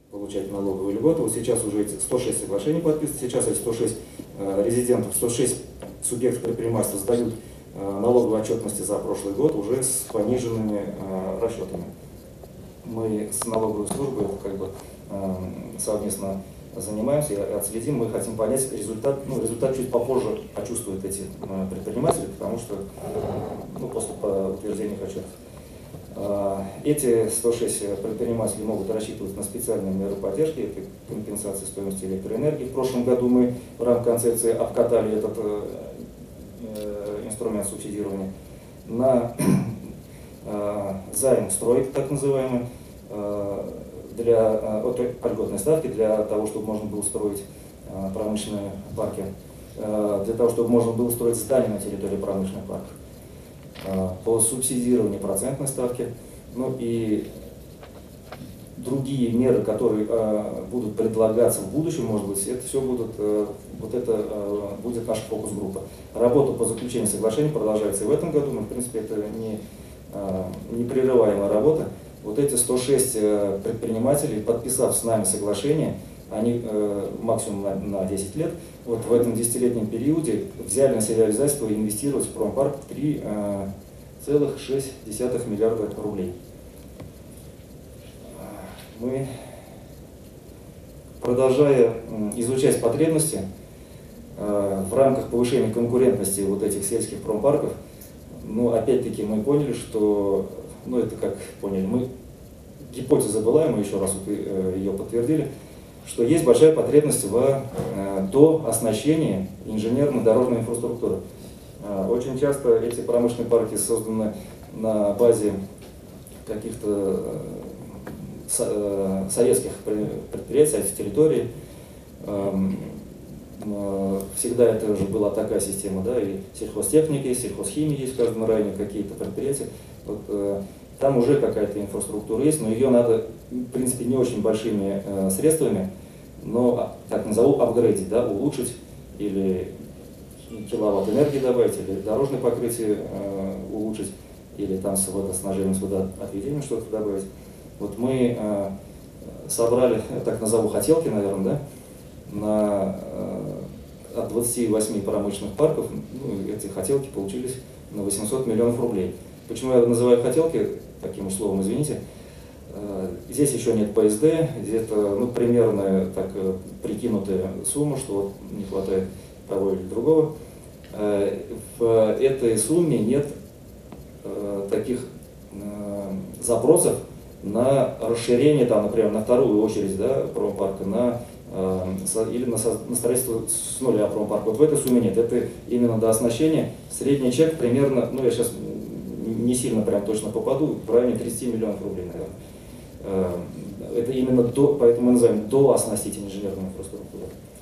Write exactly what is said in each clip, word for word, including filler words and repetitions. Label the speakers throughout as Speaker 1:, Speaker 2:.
Speaker 1: получать налоговые льготы. Вот сейчас уже эти сто шесть соглашений подписаны, сейчас эти сто шесть э, резидентов, сто шесть субъектов предпринимательства сдают э, налоговые отчетности за прошлый год уже с пониженными э, расчетами. Мы с налоговой службой как бы э, совместно занимаемся и отследим. Мы хотим понять результат. Ну, результат чуть попозже почувствуют эти э, предприниматели, потому что ну, после утверждения их отчетов. Эти сто шесть предпринимателей могут рассчитывать на специальные меры поддержки, это компенсация стоимости электроэнергии. В прошлом году мы в рамках концепции обкатали этот э, инструмент субсидирования на э, займ стройк, так называемый, э, для, от льготной ставки, для того, чтобы можно было строить э, промышленные парки, э, для того, чтобы можно было строить здания на территории промышленных парков, по субсидированию процентной ставки, ну и другие меры, которые э, будут предлагаться в будущем, может быть, это все будут, э, вот это э, будет наша фокус-группа. Работа по заключению соглашений продолжается и в этом году, но, в принципе, это не, э, непрерываемая работа. Вот эти сто шесть э, предпринимателей, подписав с нами соглашение, они э, максимум на, на десять лет, вот в этом десятилетнем периоде взяли на себя обязательство инвестировать в промпарк три целых шесть десятых миллиарда рублей. Мы, продолжая изучать потребности э, в рамках повышения конкурентности вот этих сельских промпарков, ну, опять-таки мы поняли, что, ну, это как поняли, мы, гипотеза была, и мы еще раз э, ее подтвердили, что есть большая потребность в э, дооснащении инженерно-дорожной инфраструктуры. Э, очень часто эти промышленные парки созданы на базе каких-то э, со, э, советских предприятий, советских территорий. Э, э, всегда это уже была такая система, да, и сельхозтехники, и сельхозхимия есть в каждом районе, какие-то предприятия. Вот, э, там уже какая-то инфраструктура есть, но ее надо, в принципе, не очень большими э, средствами, но, так назову, апгрейдить, да, улучшить, или киловатт энергии добавить, или дорожное покрытие э, улучшить, или там с водоснабжением, с водоотведением что-то добавить. Вот мы э, собрали, так назову, хотелки, наверное, да, на, э, от двадцати восьми промышленных парков, ну, эти хотелки получились на восемьсот миллионов рублей. Почему я называю хотелки таким словом, извините? Здесь еще нет пэ эс дэ, где-то, ну, примерная так прикинутая сумма, что вот не хватает того или другого. В этой сумме нет таких запросов на расширение, там, например, на вторую очередь, да, промпарка, на, или на, на строительство с нуля промпарка. Вот в этой сумме нет. Это именно до оснащения. Средний чек примерно, ну, я сейчас не сильно прям точно попаду, в районе тридцати миллионов рублей, наверное. Это именно до, поэтому мы называем до оснастить инженерную инфраструктуру.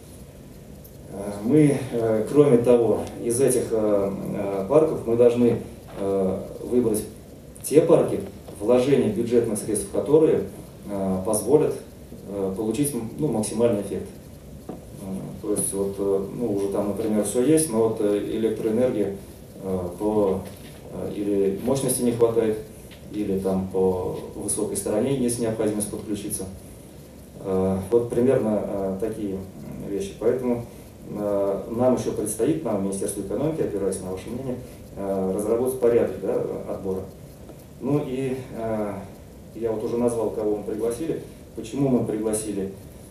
Speaker 1: Мы, кроме того, из этих парков мы должны выбрать те парки, вложения бюджетных средств, которые позволят получить, ну, максимальный эффект. То есть, вот, ну, уже там, например, все есть, но вот электроэнергия по или мощности не хватает, или там по высокой стороне есть необходимость подключиться. Вот примерно такие вещи. Поэтому нам еще предстоит, нам, Министерству экономики, опираясь на ваше мнение, разработать порядок, да, отбора. Ну и я вот уже назвал, кого мы пригласили. Почему мы пригласили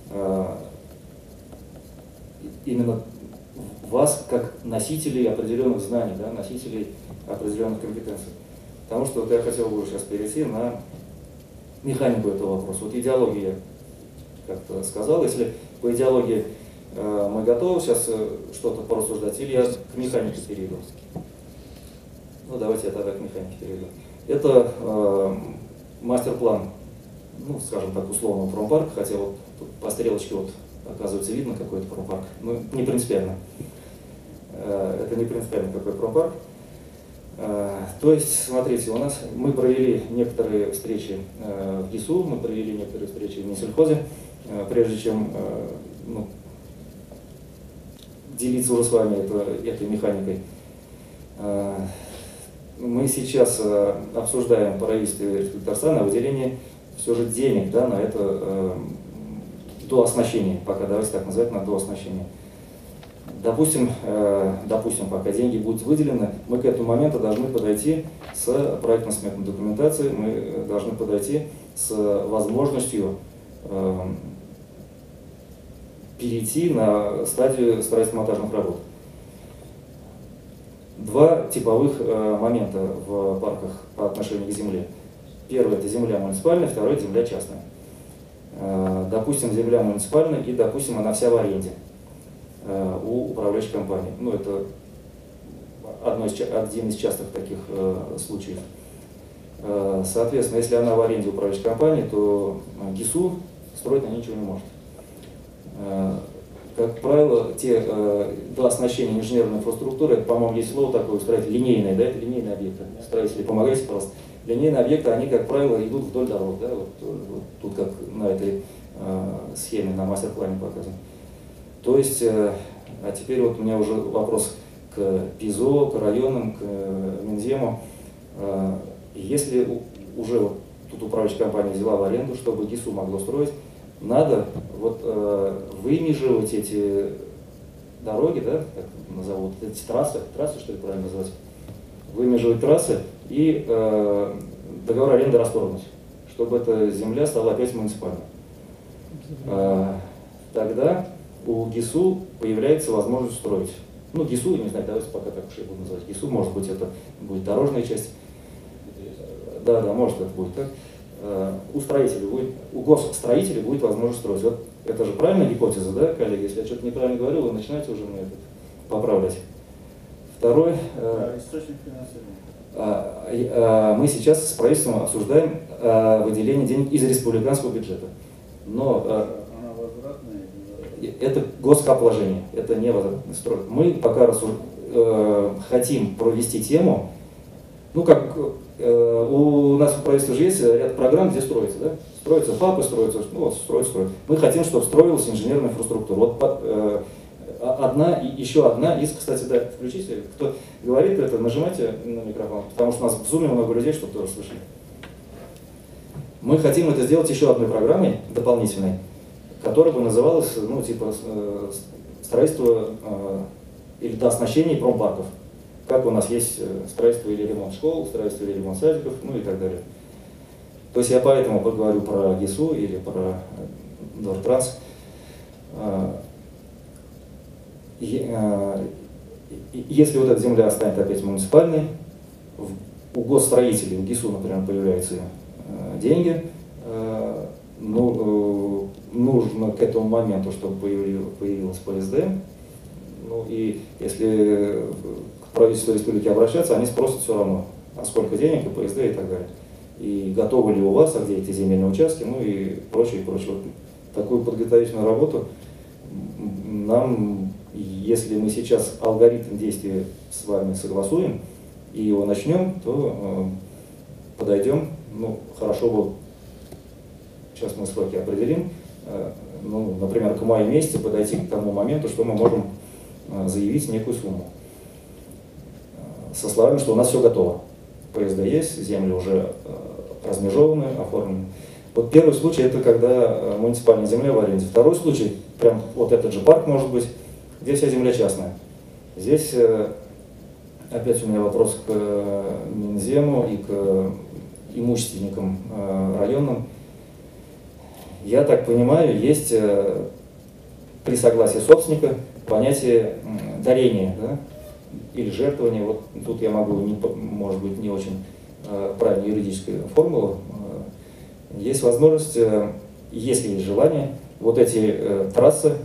Speaker 1: именно вас как носителей определенных знаний, да, носителей определенных компетенций. Потому что вот я хотел бы сейчас перейти на механику этого вопроса. Вот идеология, как-то сказал, если по идеологии э, мы готовы сейчас э, что-то порассуждать, или я к механике перейду. Ну, давайте я тогда к механике перейду. Это э, мастер-план, ну, скажем так, условного промпарка, хотя вот тут по стрелочке вот оказывается видно какой-то промпарк. Ну, не принципиально. Э, это не принципиально какой промпарк. То есть, смотрите, у нас мы провели некоторые встречи в ГИСУ, мы провели некоторые встречи в Минсельхозе, прежде чем, ну, делиться уже с вами это, этой механикой. Мы сейчас обсуждаем в правительстве Республики Татарстан о выделении все же денег, да, на это до оснащения, пока давайте так называть, на до оснащения. Допустим, э, допустим, пока деньги будут выделены, мы к этому моменту должны подойти с проектно-сметной документацией, мы должны подойти с возможностью э, перейти на стадию строительно-монтажных работ. Два типовых э, момента в парках по отношению к земле. Первый – это земля муниципальная, второй – это земля частная. Э, допустим, земля муниципальная, и, допустим, она вся в аренде э, у управляющей компании. Ну, это одно из, один из частых таких э, случаев. Э, соответственно, если она в аренде управляющей компании, то ГИСУ строить на ней ничего не может. Э, Как правило, те э, до оснащения инженерной инфраструктуры, по-моему, есть слово такое, строить линейные, да, это линейные объекты. Строители, помогайте, пожалуйста. Линейные объекты, они, как правило, идут вдоль дорог, да, вот, вот тут как на этой э, схеме, на мастер-плане показан. То есть, э, а теперь вот у меня уже вопрос к ПИЗО, к районам, к э, Минзему. Э, если уже вот, тут управляющая компания взяла в аренду, чтобы ГИСУ могло строить, надо вот э, вымежевать эти дороги, да, как назовут, эти трассы, трассы, что ли, правильно называть, вымежевать трассы и э, договор аренды расторгнуть, чтобы эта земля стала опять муниципальной. Э, тогда у ГИСУ появляется возможность строить. Ну, ГИСУ, не знаю, давайте пока так уж я буду называть. ГИСУ, может быть, это будет дорожная часть. Да, да, может, это будет так. У строителей будет, у госстроителей будет возможность строить. Вот это же правильная гипотеза, да, коллеги? Если я что-то неправильно говорю, вы начинаете уже мне это поправлять. Второй.
Speaker 2: Да, источник финансирования.
Speaker 1: А, а, мы сейчас с правительством обсуждаем а, выделение денег из республиканского бюджета. Но а,
Speaker 2: она возвратная?
Speaker 1: Это госкапвложение, это не возвратный строй. Мы пока рассуж... э, хотим провести тему, ну как э, у нас в правительстве же есть ряд программ, где строится, да? Строятся ФАПы, строятся, ну вот строят, строят. Мы хотим, чтобы строилась инженерная инфраструктура. Вот э, одна, и еще одна из, кстати, да, включите, кто говорит это, нажимайте на микрофон, потому что у нас в Zoom много людей, чтобы тоже слышали. Мы хотим это сделать еще одной программой дополнительной, которая бы называлась, ну, типа, строительство э, или дооснащение промпарков. Как у нас есть строительство или ремонт школ, строительство или ремонт садиков, ну и так далее. То есть я поэтому поговорю про ГИСУ или про Дортранс. Если вот эта земля станет опять муниципальной, у госстроителей, у ГИСУ, например, появляются деньги, ну, нужно к этому моменту, чтобы появилась ПСД. Ну и если к правительству республики обращаться, они спросят все равно, а сколько денег, и ПСД и так далее. И готовы ли у вас, а где эти земельные участки, ну и прочее, и прочее. Вот такую подготовительную работу нам, если мы сейчас алгоритм действия с вами согласуем и его начнем, то э, подойдем, ну, хорошо бы, сейчас мы сроки определим, э, ну, например, к маю месяце подойти к тому моменту, что мы можем э, заявить некую сумму. Со словами, что у нас все готово. ПСД есть, земли уже э, размежованы, оформлены. Вот первый случай — это когда э, муниципальная земля в аренде. Второй случай, прям вот этот же парк может быть, где вся земля частная. Здесь э, опять у меня вопрос к э, Минзему и к э, имущественникам э, районным. Я так понимаю, есть э, при согласии собственника понятие э, дарения, да? Или жертвования. Вот тут я могу, не, может быть, не очень э, правильную юридическую формулу. Э, есть возможность, э, если есть желание, вот эти э, трассы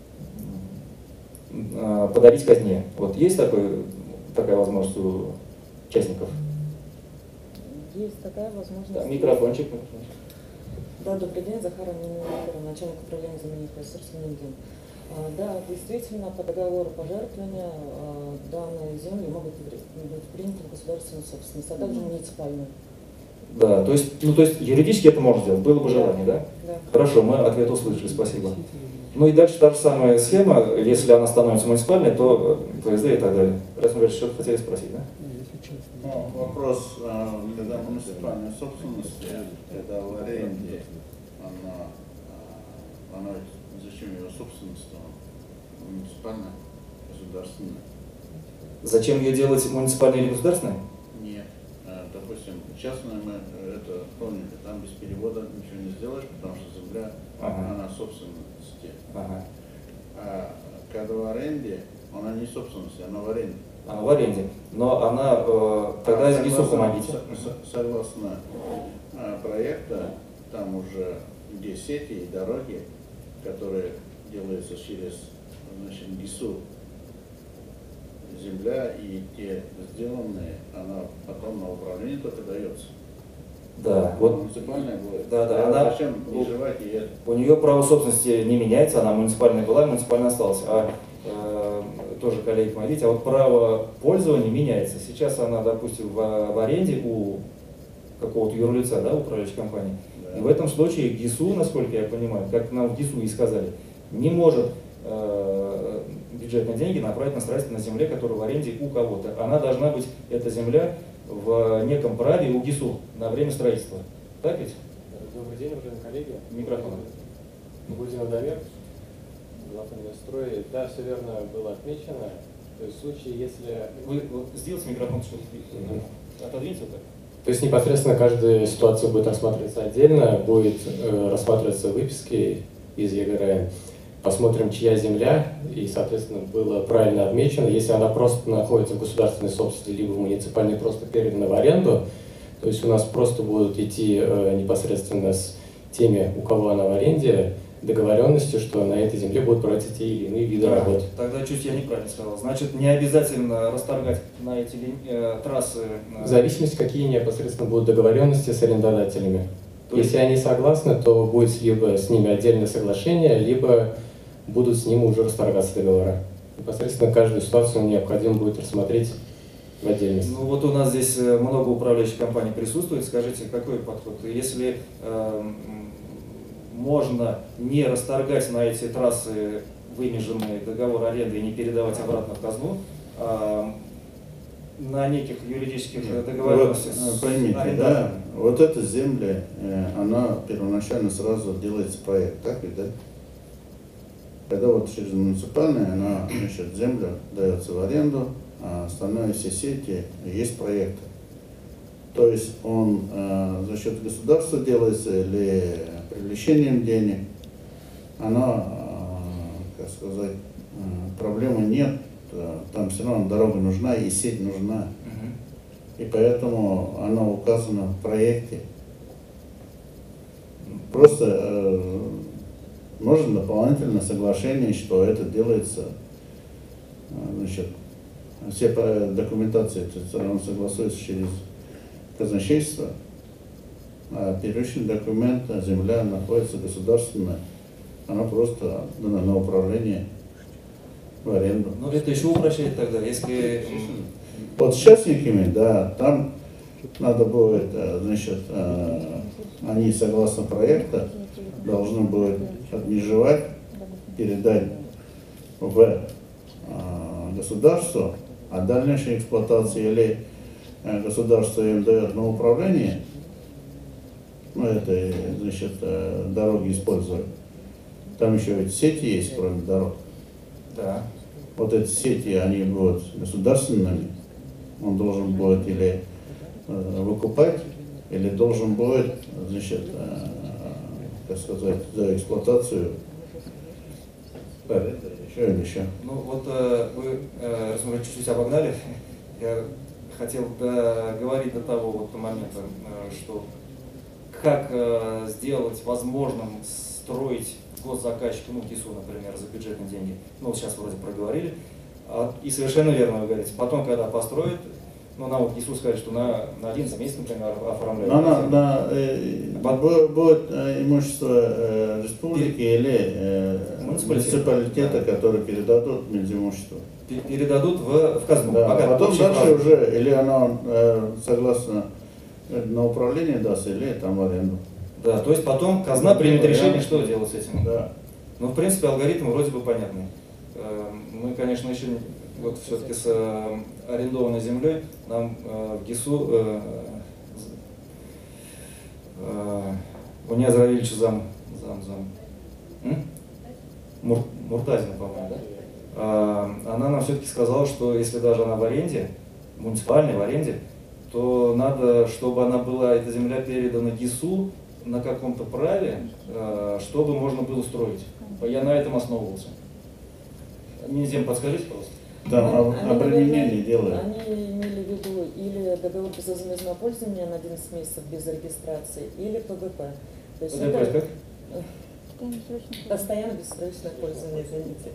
Speaker 1: э, подарить казне. Вот есть такой, такая возможность у участников?
Speaker 3: Есть такая возможность.
Speaker 1: Да, микрофончик.
Speaker 3: Да, добрый день, Захар Аминова, начальник управления земельных ресурсов Минген. Да, действительно, по договору пожертвования данные земли могут быть приняты в государственную собственность, а также муниципальную.
Speaker 1: Да, то есть, ну, то есть юридически это можно сделать, было бы желание, да?
Speaker 3: Да.
Speaker 1: Хорошо, мы ответ услышали, спасибо. Ну и дальше та же самая схема, если она становится муниципальной, то ПСД и так далее. Раз мы что-то хотели спросить, да?
Speaker 2: Ну, вопрос, когда муниципальная собственность, когда в аренде, она, она собственность муниципальная, государственная.
Speaker 1: Зачем ее делать муниципальной или государственной?
Speaker 2: Нет. Допустим, частная мы это помните, там без перевода ничего не сделаешь, потому что земля, ага. она собственности. Ага. А когда в аренде, она не собственность, она в аренде.
Speaker 1: Она в аренде, но она э, тогда из ГИСу помогите.
Speaker 2: Согласно э, проекта, там уже где сети и дороги, которые делаются через, значит, ГИСу, земля и те сделанные, она потом на управление только дается.
Speaker 1: Да, вот
Speaker 2: муниципальная будет.
Speaker 1: Да, да, она,
Speaker 2: зачем переживать и это?
Speaker 1: У нее право собственности не меняется, она муниципальная была, муниципальная осталась. А э, тоже коллеги помогите, а вот право пользования меняется. Сейчас она, допустим, в, в аренде у какого-то юрлица, да, управляющей компании. Да. И в этом случае ГИСУ, насколько я понимаю, как нам в ГИСУ и сказали, не может э, бюджетные деньги направить на строительство на земле, которая в аренде у кого-то. Она должна быть, эта земля, в неком праве у ГИСУ на время строительства. Так ведь?
Speaker 4: Добрый день, уважаемые коллеги.
Speaker 1: Микрофон.
Speaker 4: Грудинов Дамир, глава Минстрой. Да, все верно было отмечено. То есть в случае, если...
Speaker 1: Вы, вы сделайте микрофон, что
Speaker 4: да.
Speaker 1: Отодвиньте так.
Speaker 4: То есть непосредственно каждая ситуация будет рассматриваться отдельно, будет э, рассматриваться выписки из ЕГРН. Посмотрим, чья земля, и, соответственно, было правильно отмечено. Если она просто находится в государственной собственности, либо в муниципальной, просто передана в аренду, то есть у нас просто будут идти э, непосредственно с теми, у кого она в аренде, договоренности, что на этой земле будут проводиться те или иные виды
Speaker 1: да,
Speaker 4: работ.
Speaker 1: Тогда чуть я неправильно сказал. Значит, не обязательно расторгать на эти э, трассы. Э...
Speaker 4: В зависимости, какие непосредственно будут договоренности с арендодателями. То есть... Если они согласны, то будет либо с ними отдельное соглашение, либо будут с ним уже расторгаться договора. Непосредственно каждую ситуацию необходимо будет рассмотреть в отдельности.
Speaker 1: Ну вот у нас здесь много управляющих компаний присутствует. Скажите, какой подход? Если э, можно не расторгать на эти трассы вымеженный договор аренды и не передавать обратно в казну, а на неких юридических договоренностях
Speaker 2: вот, поймите, да, вот эта земля, она первоначально сразу делается проект, так ведь, да? Когда вот через муниципальную, она, значит, земля дается в аренду, а остальное все сети есть проекты. То есть он э, за счет государства делается или привлечением денег, она, э, как сказать, э, проблемы нет, э, там все равно дорога нужна и сеть нужна. Uh-huh. И поэтому она указана в проекте. Просто э, нужно дополнительное соглашение, что это делается, значит, все документации все равно согласуются через казначейство, а первичный документ, земля находится государственная, она просто на, на управление в аренду.
Speaker 1: Ну это еще упрощает тогда, если...
Speaker 2: Вот с частниками, да, там надо будет, значит, они согласно проекта должны будут отмежевать, передать в государство, а дальнейшая эксплуатация или государство им дает на управление, ну это, значит, дороги используют. Там еще ведь сети есть, кроме дорог.
Speaker 1: Да.
Speaker 2: Вот эти сети, они будут государственными. Он должен будет или э, выкупать, или должен будет, значит, э, как сказать, за эксплуатацию. Еще или еще.
Speaker 1: Ну вот э, вы, э, раз мы чуть-чуть обогнали, я хотел договорить до того вот момента, э, что как э, сделать возможным строить госзаказчику, ну ГИСУ, например, за бюджетные деньги. Ну вот сейчас вроде проговорили. А, и совершенно верно вы говорите. Потом, когда построят, ну нам вот ГИСУ сказали, что на, на один месяц, например, оформляют.
Speaker 2: На, на, на, э, Под... Будет э, имущество э, республики Пер... или э, муниципалитета, да, который передадут Минимущество.
Speaker 1: Передадут в, в казну.
Speaker 2: Да, а потом дальше право. Уже, или оно э, согласно на управление даст, или там в аренду.
Speaker 1: Да, то есть потом казна ну, примет решение, вариант. Что делать с этим.
Speaker 2: Да.
Speaker 1: Ну, в принципе, алгоритм вроде бы понятный. Мы, конечно, еще вот все-таки с арендованной землей нам в ГИСУ у Нияза Равильевича зам, зам, зам. М? Мур, Муртазина, по-моему, да? А, она нам все-таки сказала, что если даже она в аренде, муниципальной в аренде, то надо, чтобы она была, эта земля передана ГИСу на каком-то праве, а, чтобы можно было строить. Я на этом основывался. Минзем, подскажите, пожалуйста.
Speaker 2: Там
Speaker 3: Они,
Speaker 2: определение
Speaker 3: наверное,
Speaker 2: делают.
Speaker 3: Они имели в виду или договор безвозмездного пользования на одиннадцать месяцев без регистрации, или ПВП. То есть
Speaker 1: ПВП
Speaker 3: это
Speaker 1: как?
Speaker 3: постоянно бессрочное пользование, извините.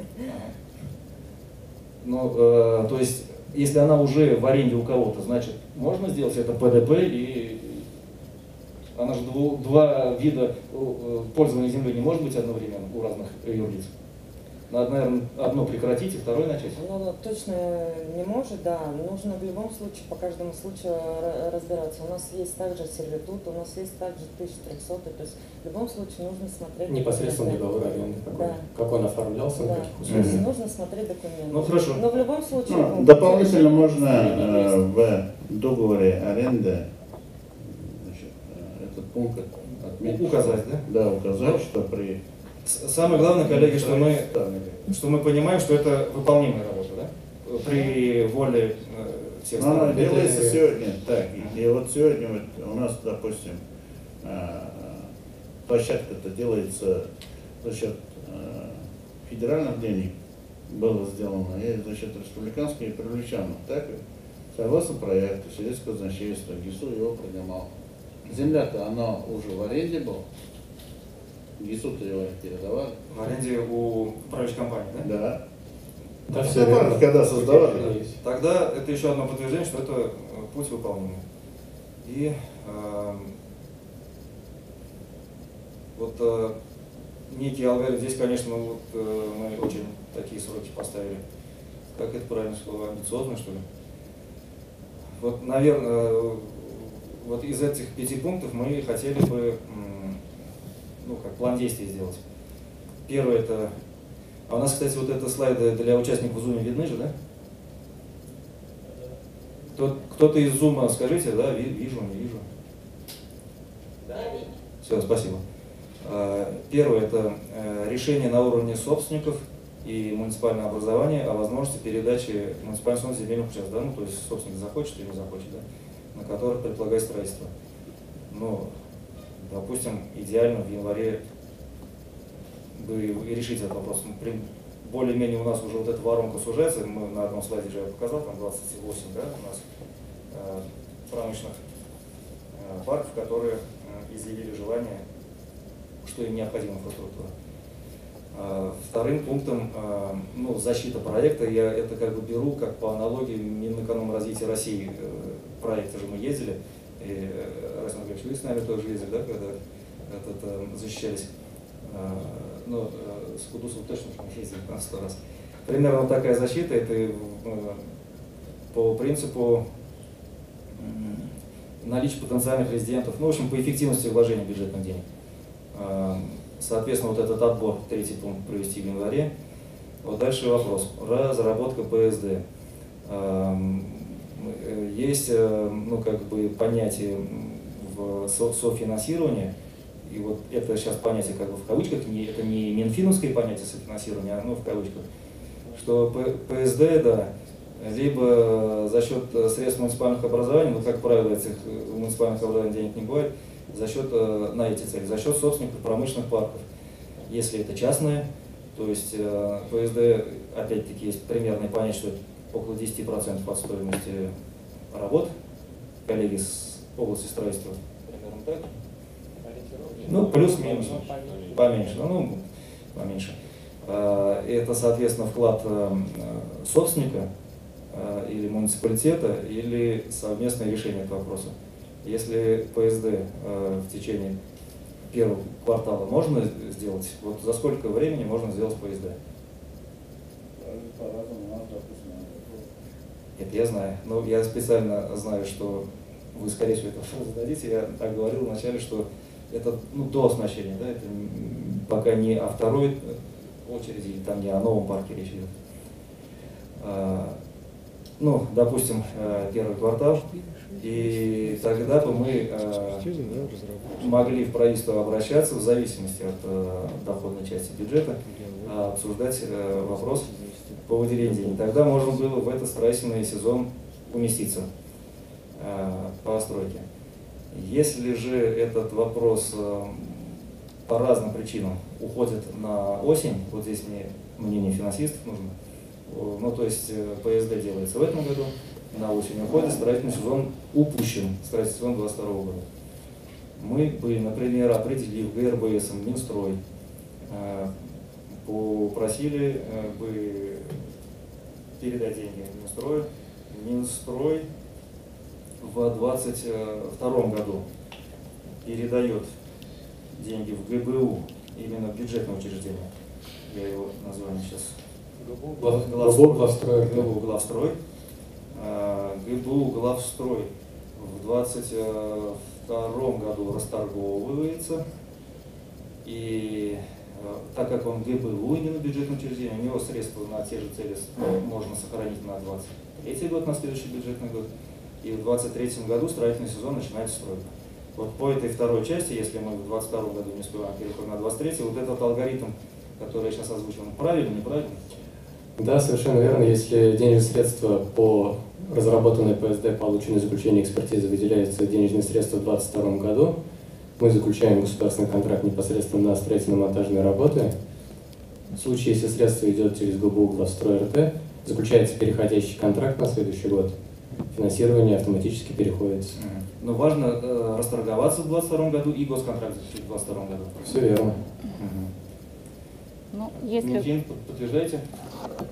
Speaker 1: Ну, э, то есть, если она уже в аренде у кого-то, значит, можно сделать это ПДП, и она же дву, два вида пользования землей не может быть одновременно у разных юрлиц. Надо, наверное, одно прекратить и второе начать.
Speaker 3: Ну, точно не может, да. Нужно в любом случае по каждому случаю разбираться. У нас есть также сервитут, у нас есть также тысяча триста, то есть в любом случае нужно смотреть.
Speaker 4: Непосредственно договор аренды, какой,
Speaker 3: да.
Speaker 4: как он оформлялся,
Speaker 3: да.
Speaker 4: на каких условиях.
Speaker 3: Mm-hmm. Нужно смотреть документы.
Speaker 1: Ну, хорошо.
Speaker 3: Но в любом случае...
Speaker 2: Ну, дополнительно можно э, в договоре аренды значит, этот пункт отметить.
Speaker 1: Указать, да?
Speaker 2: Да, указать,
Speaker 1: Ну,
Speaker 2: что при...
Speaker 1: Самое главное, коллеги, что мы, что мы понимаем, что это выполнимая работа, да? При воле э, всех
Speaker 2: Но она
Speaker 1: сторон.
Speaker 2: делается сегодня так. И, и вот сегодня вот у нас, допустим, э, площадка-то делается за счет э, федеральных денег было сделано, и за счет республиканских и привлеченных. Так и согласно проекту сельского значейства ГИСУ его принимал. Земля-то она уже в аренде была. ГИСу-то его передавали.
Speaker 1: В аренде у управляющей компании, да?
Speaker 2: Да.
Speaker 4: Да, все
Speaker 2: Ну,
Speaker 4: верно.
Speaker 2: когда создавали.
Speaker 4: Да.
Speaker 1: Тогда это еще одно подтверждение, что это э, путь выполнимый. И э, вот э, некий алгоритм, здесь, конечно, вот, э, мы очень такие сроки поставили. Как это правильно слово? Амбициозно, что ли? Вот, наверное, вот из этих пяти пунктов мы хотели бы, ну, как план действий сделать. Первое это, а у нас, кстати, вот это слайды для участников Zoom видны же, да? Кто, кто-то из Zoom, скажите, да, вижу, не вижу. Все, спасибо. Первое это решение на уровне собственников и муниципальное образование о возможности передачи муниципальных земельных участков, да, ну, то есть собственник захочет или не захочет, да, на которых предполагает строительство. Ну, допустим, идеально в январе бы и решить этот вопрос. Более-менее у нас уже вот эта воронка сужается, мы на одном слайде же я показал, там двадцать восемь, да, у нас э, промышленных э, парков, которые э, изъявили желание, что им необходима инфраструктура. Вторым пунктом, ну, защита проекта, я это как бы беру как по аналогии Минэкономразвития России. Проекты же мы ездили, и Расим Андреевич, вы с нами тоже ездили, да, когда этот, защищались. Ну, с Кудусом точно не ездили на сто раз. Примерно такая защита, это по принципу наличия потенциальных резидентов, ну, в общем, по эффективности вложения бюджетных денег. Соответственно, вот этот отбор, третий пункт, провести в январе. Вот дальше вопрос. Разработка ПСД. Есть, ну, как бы понятие в софинансирования, и вот это сейчас понятие как бы в кавычках, не, это не минфиновское понятие софинансирования, а ну, в кавычках, что ПСД, да, либо за счет средств муниципальных образований, но, как правило, этих муниципальных образований денег не бывает, за счет, на эти цели, за счет собственников промышленных парков. Если это частные, то есть ПСД, опять-таки, есть примерное понятие, что это около десяти процентов от стоимости работ, коллеги с области строительства, примерно так. Ну, плюс-минус, поменьше, ну, поменьше. Это, соответственно, вклад собственника или муниципалитета, или совместное решение этого вопроса. Если ПСД э, в течение первого квартала можно сделать, вот за сколько времени можно сделать ПСД? Это я знаю. Но я специально знаю, что вы, скорее всего, это зададите. Я так говорил вначале, что это, ну, до оснащения, да, это пока не о второй очереди, или там не о новом парке речь идет. А, ну, допустим, первый квартал. И тогда бы мы э, могли в правительство обращаться в зависимости от э, доходной части бюджета, а обсуждать э, вопрос по выделению денег. Тогда можно было в этот строительный сезон уместиться э, по стройке. Если же этот вопрос э, по разным причинам уходит на осень, вот здесь мне мнение финансистов нужно, ну то есть ПСД делается в этом году, на осень уходит, строительный сезон упущен, строительный сезон двадцать второго года. Мы бы, например, определив ГРБС, Минстрой, попросили бы передать деньги Минстрою. Минстрой в двадцать втором году передает деньги в ГБУ, именно бюджетное учреждение. Я его название сейчас.
Speaker 4: ГБУ Главстрой.
Speaker 1: ГБУ Главстрой. ГБУ Главстрой в двадцать втором году расторговывается. И так как он ГБУ, именно бюджетное учреждение, у него средства на те же цели можно сохранить на двадцать третий год, на следующий бюджетный год. И в двадцать третьем году строительный сезон начинается стройка. Вот по этой второй части, если мы в двадцать втором году не успеваем переходить на двадцать третий, вот этот алгоритм, который я сейчас озвучил, правильно, неправильно?
Speaker 4: Да, совершенно верно. Если денежные средства по разработанной ПСД, полученной заключение экспертизы, выделяются денежные средства в двадцать втором году, мы заключаем государственный контракт непосредственно на строительно-монтажные работы. В случае, если средства идет через ГБУ Главстрой РТ, заключается переходящий контракт на следующий год, финансирование автоматически переходит.
Speaker 1: Но важно э, расторговаться в двадцать втором году и госконтракт в двадцать втором году.
Speaker 4: Все верно.
Speaker 1: Угу.
Speaker 5: Ну, если...
Speaker 1: Минфин, подтверждаете?